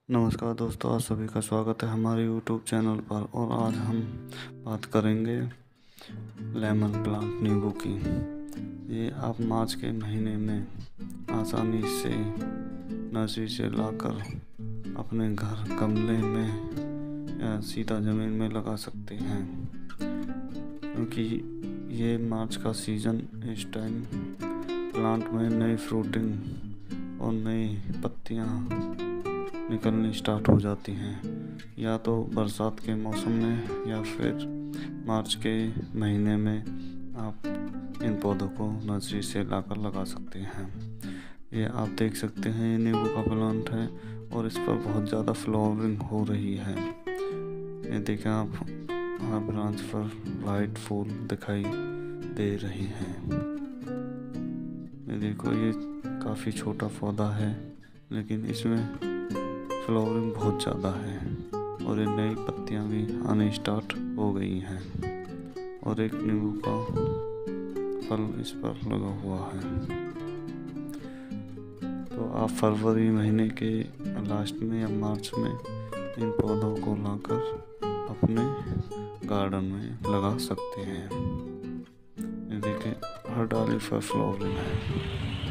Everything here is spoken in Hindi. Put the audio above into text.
नमस्कार दोस्तों, आप सभी का स्वागत है हमारे यूट्यूब चैनल पर। और आज हम बात करेंगे लेमन प्लांट नींबू की। ये आप मार्च के महीने में आसानी से नर्सरी से लाकर अपने घर गमले में या सीधा ज़मीन में लगा सकते हैं, क्योंकि ये मार्च का सीज़न, इस टाइम प्लांट में नई फ्रूटिंग और नई पत्तियाँ निकलनी स्टार्ट हो जाती हैं। या तो बरसात के मौसम में या फिर मार्च के महीने में आप इन पौधों को नर्सरी से लाकर लगा सकते हैं। ये आप देख सकते हैं, ये नींबू का प्लांट है और इस पर बहुत ज़्यादा फ्लावरिंग हो रही है। ये देखें आप, हर ब्रांच पर वाइट फूल दिखाई दे रहे हैं। ये देखो, ये काफ़ी छोटा पौधा है लेकिन इसमें फ्लावरिंग बहुत ज़्यादा है और ये नई पत्तियां भी आने स्टार्ट हो गई हैं और एक नींबू का फल इस पर लगा हुआ है। तो आप फरवरी महीने के लास्ट में या मार्च में इन पौधों को लाकर अपने गार्डन में लगा सकते हैं। ये देखें, हर डाली पर फ्लावरिंग है।